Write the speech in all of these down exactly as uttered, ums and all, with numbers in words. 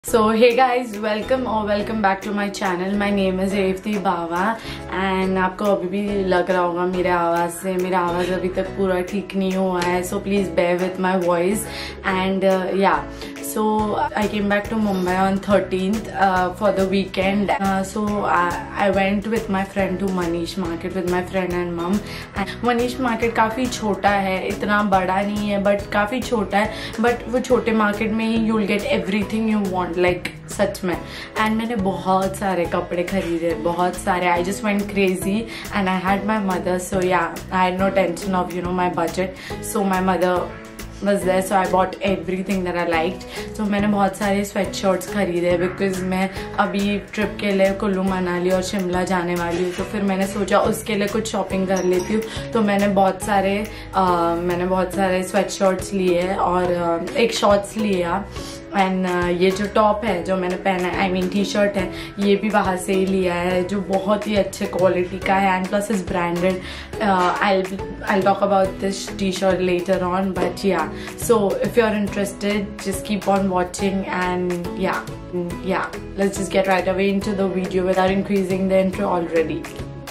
So hey guys, welcome or welcome back to my channel. My name is Revati Bawa and आपको अभी भी लग रहा होगा मेरे आवाज़ से मेरा आवाज़ अभी तक पूरा ठीक नहीं हुआ है, so please bear with my voice and uh, yeah. So I came back to Mumbai on thirteenth uh, for the weekend. Uh, so I, I went with my friend to Manish market with my friend and mom. And Manish market काफ़ी छोटा है, इतना बड़ा नहीं है, but काफ़ी छोटा है. But वो छोटे market में ही you'll get everything you want, like सच में. And मैंने बहुत सारे कपड़े खरीदे, बहुत सारे. I just went crazy and I had my mother, so yeah, I had no tension of you know my budget. So my mother was there, so I bought everything that I liked. So मैंने बहुत सारे sweat shirts खरीदे because मैं अभी trip के लिए कुल्लू मनाली और शिमला जाने वाली हूँ, तो फिर मैंने सोचा उसके लिए कुछ शॉपिंग कर लेती हूँ. तो मैंने बहुत सारे uh, मैंने बहुत सारे sweat shirts लिए और uh, एक शॉर्ट्स लिया. एंड uh, ये जो टॉप है जो मैंने पहना है, आई मीन टी शर्ट है, ये भी वहाँ से ही लिया है जो बहुत ही अच्छे क्वालिटी का है and plus is branded. I I talk about this T shirt later on, but yeah so if you are interested just keep on watching and yeah yeah let's just get right away into the video without increasing the intro already.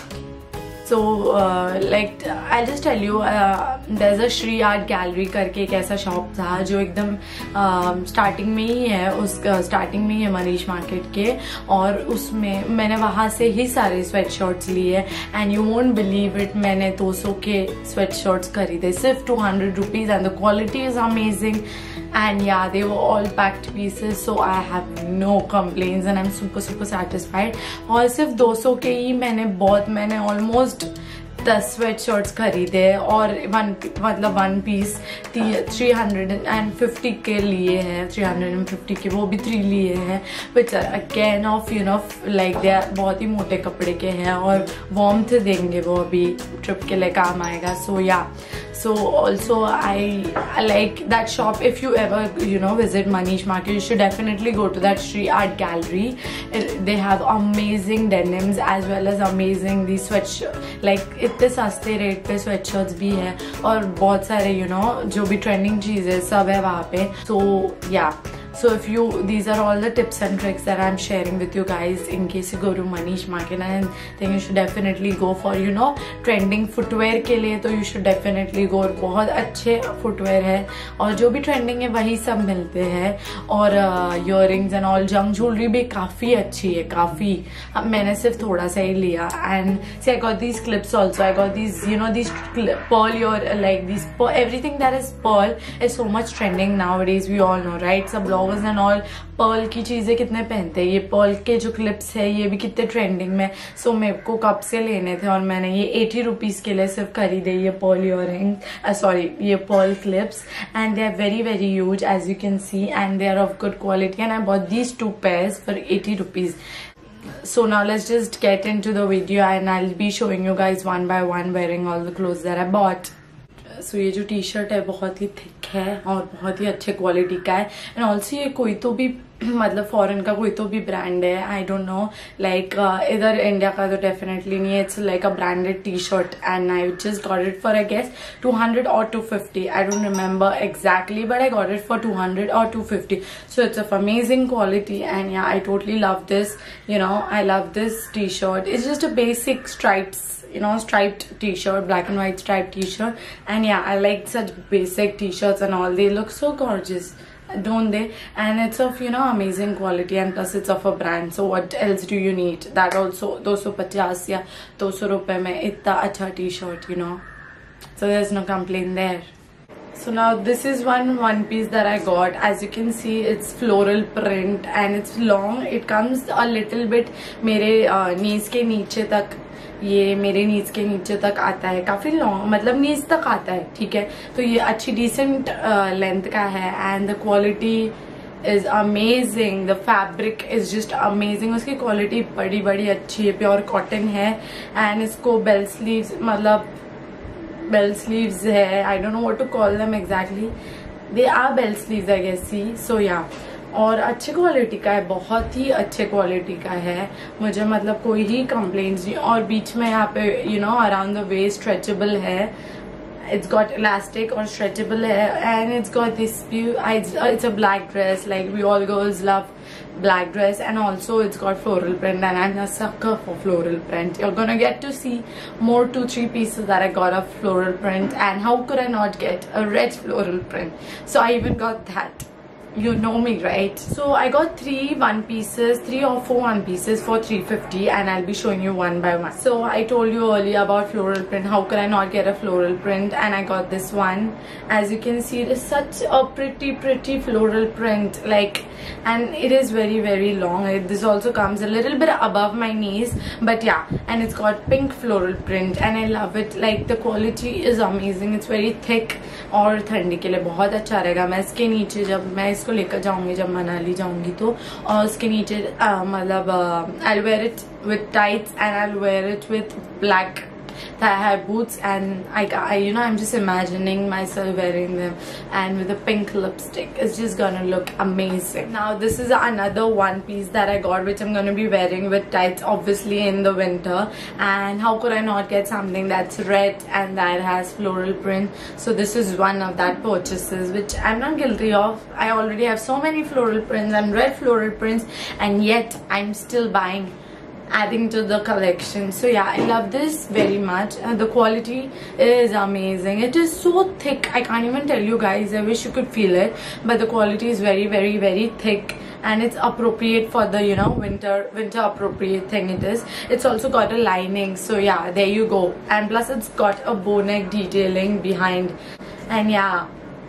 So uh, like I'll just tell you, uh, there's a Shri Art Gallery करके एक ऐसा shop था जो एकदम starting uh, में ही है, उस starting uh, में ही है मनीष मार्केट के, और उसमें मैंने वहाँ से ही सारे स्वेट शर्ट्स लिए and you won't believe it, मैंने दो सौ के स्वेट शर्ट्स खरीदे सिर्फ two hundred rupees and the quality is amazing. And yeah, they were all packed pieces, so I have no complaints and I'm super super satisfied. और सिर्फ दो सौ के ही मैंने बहुत मैंने almost दस स्वेट शर्ट्स खरीदे और वन मतलब one piece three hundred and fifty के लिए हैं, थ्री हंड्रेड एंड फिफ्टी के वो भी थ्री लिए हैं, which again of you know like they are बहुत ही मोटे कपड़े के हैं और वार्मथ देंगे, वो अभी ट्रिप के लिए काम आएगा. सो या so also I, I like that shop. If you ever you know visit Manish market, you should definitely go to that Shri Art Gallery. It, they have amazing denims as well as amazing these sweat like इतने सस्ते rate पे sweatshirts भी है और बहुत सारे you know जो भी ट्रेंडिंग चीजें सब है वहाँ पे. So yeah, so if you these are all the tips and tricks that I'm sharing with you guys in case you go to Manish market, and then you should definitely go for you know trending footwear के लिए, तो you should definitely go. बहुत अच्छे footwear है और जो भी trending है वही सब मिलते हैं, और earrings and all junk jewelry भी काफी अच्छी है, काफी. मैंने सिर्फ थोड़ा सा ही लिया and see I got these clips also. I got these you know these pearl your like these pearl, everything that is pearl is so much trending nowadays, we all know right. सब bloggers and all pearl की चीजें कितने पहनते हैं, ये Perl के जो clips है ये भी कितने ट्रेंडिंग में. सो so, मेरे को कब से लेने थे और मैंने ये एटी रुपीज के लिए सिर्फ खरीदे ये पर्ल इयररिंग, सॉरी ये pearl clips, and they are very very huge as you can see and they are of good quality and I bought these two pairs for eighty rupees. So now let's just get into the video and I'll be showing you guys one by one wearing all the clothes that I bought. So ये जो T shirt है बहुत ही thick है और बहुत ही अच्छे quality का है एंड ऑल्सो ये कोई तो भी मतलब फॉरेन का कोई तो भी ब्रांड है, आई डोंट नो लाइक इधर इंडिया का तो डेफिनेटली नहीं है. It's like a branded T shirt and I just got it for I guess two hundred और two fifty, I don't remember exactly but I got it for two hundred और two fifty. So it's of amazing quality and yeah I totally love this, you know I love this T shirt. It's just a basic stripes you know striped t-shirt, black and white striped t-shirt, and yeah I like such basic t-shirts and all. They look so gorgeous, don't they? And it's of you know amazing quality and plus it's of a brand, so what else do you need? That also two fifty या two hundred रुपए में इतना अच्छा t-shirt, you know, so there's no complaint there. So now this is one one piece that I got. As you can see it's floral print and it's long. It comes a little bit मेरे knees के नीचे तक, ये मेरे नीज के नीचे तक आता है, काफी लॉन्ग मतलब नीज तक आता है, ठीक है. तो ये अच्छी डिसेंट लेंथ का है and the quality is amazing, the fabric is just amazing. उसकी क्वालिटी बड़ी बड़ी अच्छी है, प्योर कॉटन है एंड इसको बेल स्लीव्स मतलब बेल स्लीव्स है, I don't know what to call them exactly, they are bell sleeves I guess. See so yeah और अच्छी क्वालिटी का है, बहुत ही अच्छे क्वालिटी का है, मुझे मतलब कोई ही कंप्लेंट्स नहीं. और बीच में यहाँ पे you know around the waist stretchable है, it's got elastic or stretchable hair and it's got this it's, it's a black dress, like we all girls love black dress, and also it's got floral print, and I'm a sucker for floral print. You're gonna get to see more two three pieces that I got of floral print, and how could I not get a red floral print? So I even got that. You know me, right? So I got three one pieces, three or four one pieces for three fifty, and I'll be showing you one by one. So I told you earlier about floral print. How could I not get a floral print? And I got this one. As you can see, it is such a pretty pretty floral print, like, and it is very very long. It, this also comes a little bit above my knees, but yeah, and it's got pink floral print, and I love it. Like, the quality is amazing. It's very thick, और ठंडी के लिए बहुत अच्छा रहेगा. मैं इसके नीचे जब मैं इसको लेकर जाऊंगी, जब मनाली जाऊंगी तो, और इसके नीचे मतलब I'll wear it with tights, and I'll wear it with black thigh-high boots, and I, I you know I'm just imagining myself wearing them, and with a pink lipstick. It's just gonna look amazing. Now this is another one piece that I got, which I'm gonna be wearing with tights, obviously in the winter. And how could I not get something that's red and that has floral print? So this is one of that purchases which I'm not guilty of. I already have so many floral prints and red floral prints, and yet I'm still buying, adding to the collection. So yeah, I love this very much, and the quality is amazing. It is so thick, I can't even tell you guys. I wish you could feel it, but the quality is very very very thick, and it's appropriate for the, you know, winter winter appropriate thing it is. It's also got a lining, so yeah, there you go. And plus it's got a bow neck detailing behind, and yeah,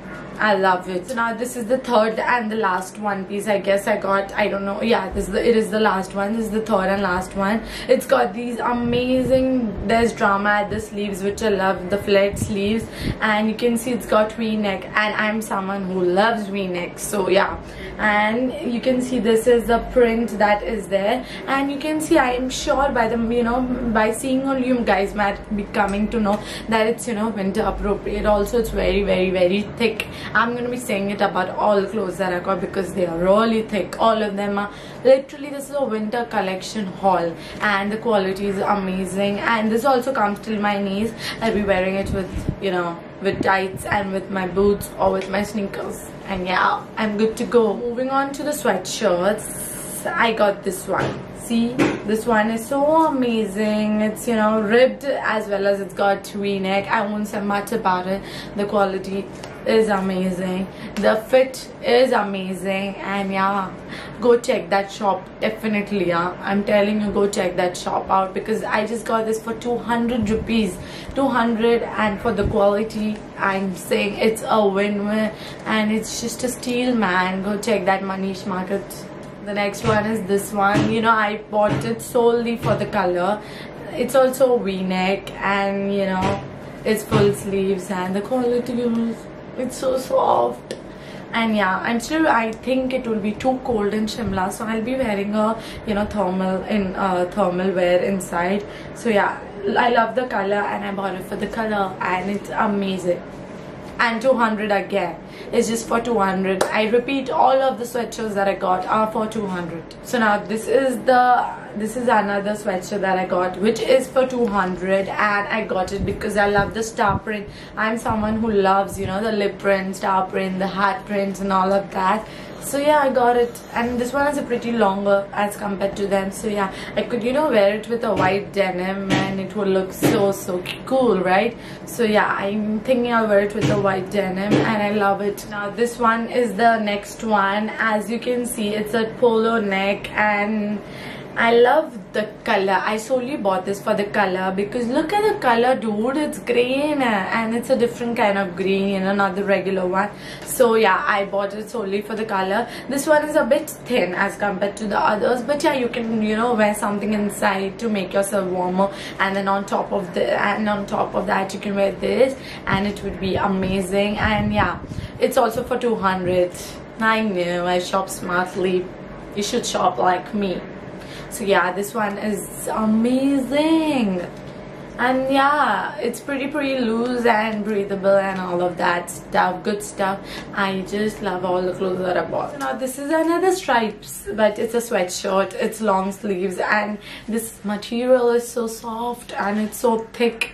I love it. So now this is the third and the last one piece I guess I got. I don't know. Yeah, this is the, it is the last one. This is the third and last one. It's got these amazing, there's drama at the sleeves, which I love, the flared sleeves, and you can see it's got V-neck, and I'm someone who loves V-necks. So yeah, and you can see this is the print that is there, and you can see, I am sure by the, you know, by seeing only, you guys might be coming to know that it's, you know, winter appropriate. Also, it's very very very thick. I'm gonna be saying it about all the clothes that I got because they are really thick. All of them are literally, this is a winter collection haul, and the quality is amazing. And this also comes till my knees. I'll be wearing it with, you know, with tights and with my boots or with my sneakers, and yeah, I'm good to go. Moving on to the sweatshirts, I got this one. See, this one is so amazing. It's, you know, ribbed as well as it's got V-neck. I won't say much about it. The quality is amazing, the fit is amazing, and yeah, go check that shop definitely. Yeah, I'm telling you, go check that shop out, because I just got this for two hundred rupees, two hundred, and for the quality, I'm saying it's a win-win, and it's just a steal, man. Go check that Manish market. The next one is this one. You know, I bought it solely for the color. It's also V-neck, and you know, it's full sleeves, and the quality is, it's so soft. And yeah, I'm still, I think it will be too cold in Shimla, so I'll be wearing a, you know, thermal in uh, thermal wear inside. So yeah, I love the color, and I bought it for the color, and it's amazing. And two hundred again, it's just for two hundred. I repeat, all of the sweatshirts that I got are for two hundred. So now this is the this is another sweatshirt that I got, which is for two hundred, and I got it because I love the star print. I'm someone who loves, you know, the lip print, star print, the heart prints, and all of that. So yeah, I got it, and this one is a pretty longer as compared to them. So yeah, I could, you know, wear it with a white denim, and it would look so so cool, right? So yeah, I'm thinking I'll wear it with a white denim, and I love it. Now this one is the next one. As you can see, it's a polo neck, and I love the color. I solely bought this for the color, because look at the color, dude. It's green, and it's a different kind of green, you know, not the regular one. So yeah, I bought it solely for the color. This one is a bit thin as compared to the others, but yeah, you can, you know, wear something inside to make yourself warmer, and then on top of the and on top of that you can wear this, and it would be amazing. And yeah, it's also for two hundred. I know, I shop smartly. You should shop like me. So yeah, this one is amazing, and yeah, it's pretty pretty loose and breathable and all of that stuff, good stuff. I just love all the clothes that I bought. So now this is another stripes, but it's a sweatshirt. It's long sleeves, and this material is so soft and it's so thick.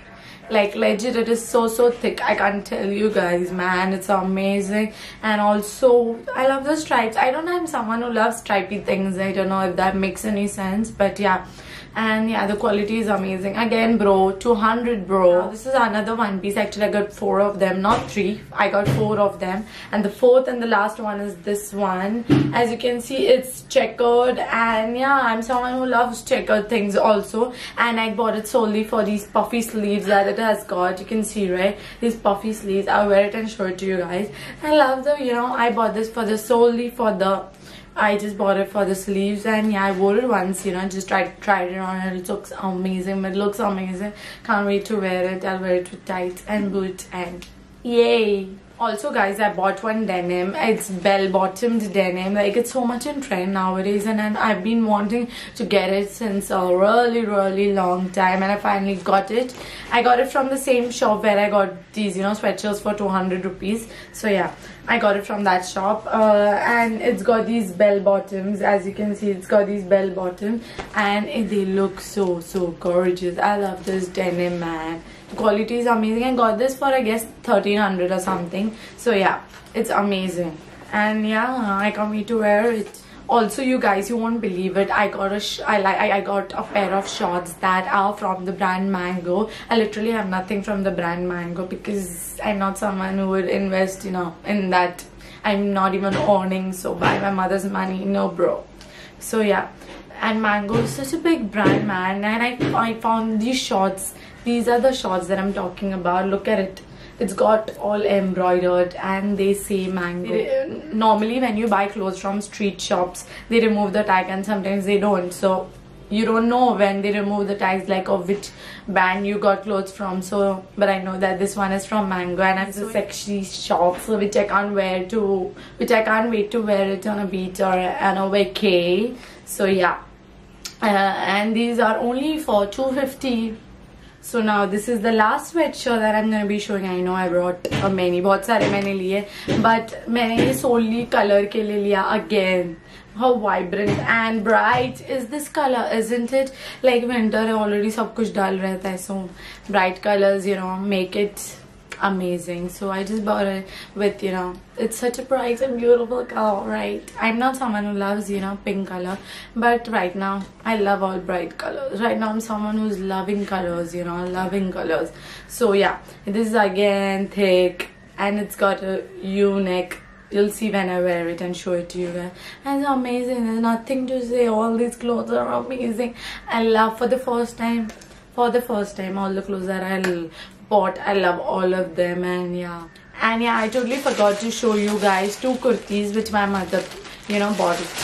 Like legit, it is so so thick. I can't tell you guys, man. It's amazing. And also I love the stripes. I don't know, I'm someone who loves stripy things. I don't know if that makes any sense, but yeah. And yeah, the quality is amazing. Again, bro, two hundred, bro. Now, this is another one piece. Actually, I got four of them, not three. I got four of them. And the fourth and the last one is this one. As you can see, it's checkered. And yeah, I'm someone who loves checkered things also. And I bought it solely for these puffy sleeves that it has got. You can see, right? These puffy sleeves. I'll wear it and show it to you guys. I love the, you know, I bought this for the solely for the I just bought it for the sleeves, and yeah, I wore it once, you know, just tried tried it on, and it looks amazing. It looks amazing. Can't wait to wear it. I'll wear it with tights and boots, and yay. Also guys, I bought one denim. It's bell-bottomed denim. Like, it's so much in trend nowadays, and, and I've been wanting to get it since a really really long time, and I finally got it. I got it from the same shop where I got these, you know, sweatshirts for two hundred rupees. So yeah, I got it from that shop, uh, and it's got these bell bottoms. As you can see, it's got these bell bottoms, and it, they look so so gorgeous. I love this denim, man. The quality is amazing. I got this for, I guess, thirteen hundred or something. So yeah, it's amazing, and yeah, I can't wait to wear it. Also, you guys, you won't believe it, I got a sh I like I, I got a pair of shorts that are from the brand Mango. I literally have nothing from the brand Mango because I'm not someone who would invest, you know, in that. I'm not even earning, so buy my mother's money, no bro. So yeah, and Mango is such a big brand, man, and I, I found these shorts. These are the shorts that I'm talking about. Look at it. It's got all embroidered, and they say Mango. They, normally when you buy clothes from street shops, they remove the tag, and sometimes they don't. So you don't know when they remove the tags, like of which brand you got clothes from. So but I know that this one is from Mango, and it's a sexy shop, so which I can't wear to which I can't wait to wear it on a beach or on a vacay. So yeah, uh, and these are only for two fifty. So now this is the last sweatshirt that I'm going to be showing. I know I brought uh, many, बहुत सारे मैंने लिए, but मैंने ये solely color के लिए लिया again. How vibrant and bright is this color, isn't it? Like winter है already, सब कुछ डाल रहता है, so bright colors, you know, make it amazing. So I just bought it with, you know, it's such a bright and beautiful color, right? I'm not someone who loves, you know, pink color, but right now I love all bright colors. Right now I'm someone who's loving colors, you know, loving colors. So yeah, this is again thick, and it's got a U-neck. You'll see when I wear it and show it to you guys. And it's amazing. There's nothing to say. All these clothes are amazing. I love, for the first time, for the first time, all the clothes that I bought, I love all of them. And yeah, and yeah, I totally forgot to show you guys two kurtis which my mother, you know, bought it.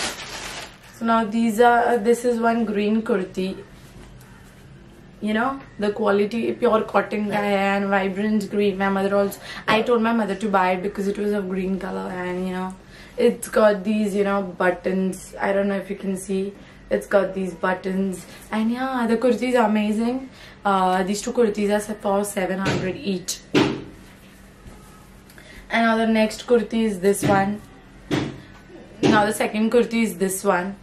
So now these are, this is one green kurti. You know, the quality, pure cotton guy and vibrant green. My mother also, I told my mother to buy it because it was of green color, and you know, it's got these, you know, buttons. I don't know if you can see. It's got these buttons, and yeah, the kurti is amazing. Uh, these two kurtis are for seven hundred each. And now the next kurti is this one. Now the second kurti is this one.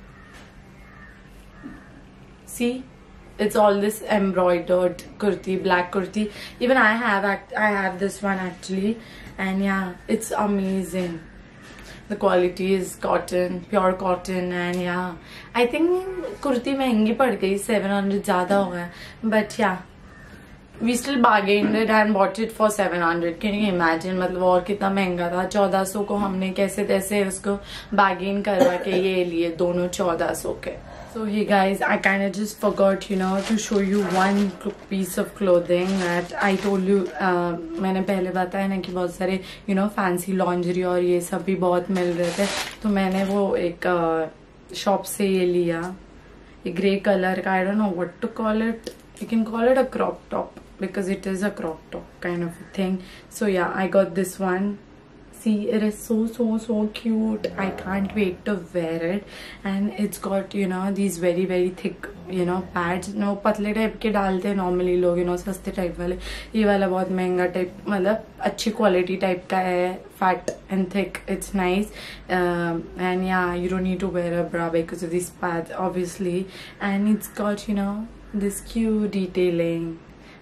See? It's all this embroidered kurti, black kurti. Even I have I have this one actually, and yeah, it's amazing. The quality is cotton, pure cotton, and yeah, I think kurti महंगी पड़ गई, seven hundred ज़्यादा हो गया, but yeah, we still bargained it and bought it for seven hundred. Can you imagine? मतलब और कितना महंगा था. चौदह सौ को हमने कैसे तैसे उसको bargain करवा के ये लिए दोनों चौदह सौ के. So hey guys, I kind of just forgot, you know, to show you one piece of clothing that I told you. uh, मैंने पहले बताया ना कि बहुत सारे, you know, fancy lingerie और ये सब भी बहुत मिल रहे थे, तो मैंने वो एक शॉप से ये लिया, ये ग्रे कलर का. I don't know what to call it. You can call it a crop top because it is a crop top kind of a thing. So yeah, I got this one. See, it is so so so cute. I can't wait to wear it. And it's got, you know, these very very thick, you know, pads. No, पतले type के डालते हैं normally लोग, you know, सस्ते type वाले. ये वाला बहुत महंगा टाइप, मतलब अच्छी क्वालिटी टाइप का है, fat and thick. It's nice. Um, and yeah, you don't need to wear a bra because of these pads, obviously. And it's got, you know, this cute detailing,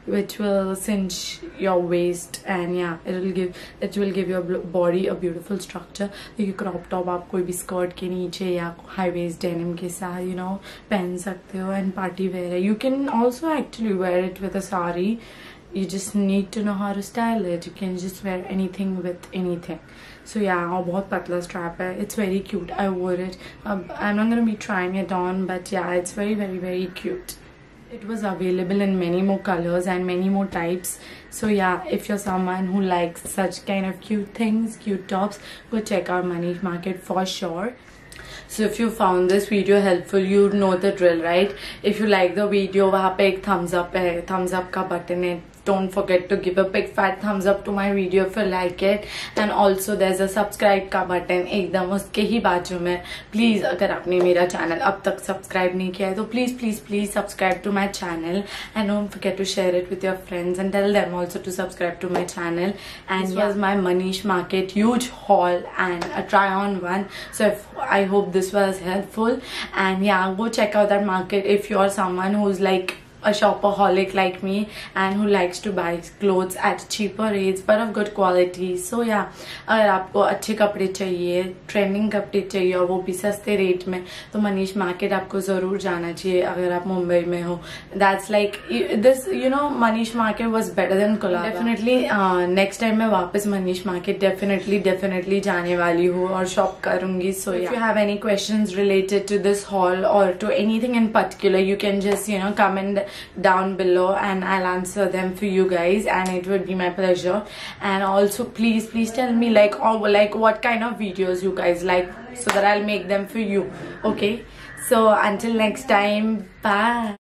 which will cinch your waist, and yeah, it will give it will give your body a beautiful structure. देखिए crop top आप कोई भी skirt के नीचे या high waist denim के साथ you know पहन सकते हो, एंड पार्टी वेयर है. You can also actually wear it with a sari. You just need to know how to style it. You can just wear anything with anything. So yeah, और बहुत पतला strap है. It's very cute. I wore it. Um, I'm not gonna be trying it on, but yeah, it's very very very cute. It was available in many more colors and many more types. So yeah, if you're someone who likes such kind of cute things, cute tops, go check out Manish Market for sure. So if you found this video helpful, you know the drill, right? If you like the video, वहाँ पे एक thumbs up है, thumbs up का button है. Don't forget to give a big fat thumbs up to my video if you like it. And also there's a subscribe का button एकदम उसके ही बाजू में. Please अगर आपने मेरा channel अब तक subscribe नहीं किया है तो please please please subscribe to my channel, and don't forget to share it with your friends and tell them also to subscribe to my channel. And this was my Manish Market huge haul and a try on one. So if, I hope this was helpful, and yeah, go check out that market if you're someone who's like a shopaholic like me and who likes to buy clothes at cheaper rates but of good quality. So yeah, अगर आपको अच्छे कपड़े चाहिए, trending कपड़े चाहिए और वो भी सस्ते रेट में, तो मनीष मार्केट आपको जरूर जाना चाहिए अगर आप मुंबई में हो. That's like this, you know, Manish Market was better than Colaba. Definitely uh, next time मैं वापस मनीष मार्केट definitely definitely जाने वाली हूँ और शॉप करूंगी. So yeah, if you have any questions related to this haul or to anything in particular, you can just you know comment down below and I'll answer them for you guys, and it would be my pleasure. And also please please tell me like or like what kind of videos you guys like, so that I'll make them for you. Okay, so until next time, bye.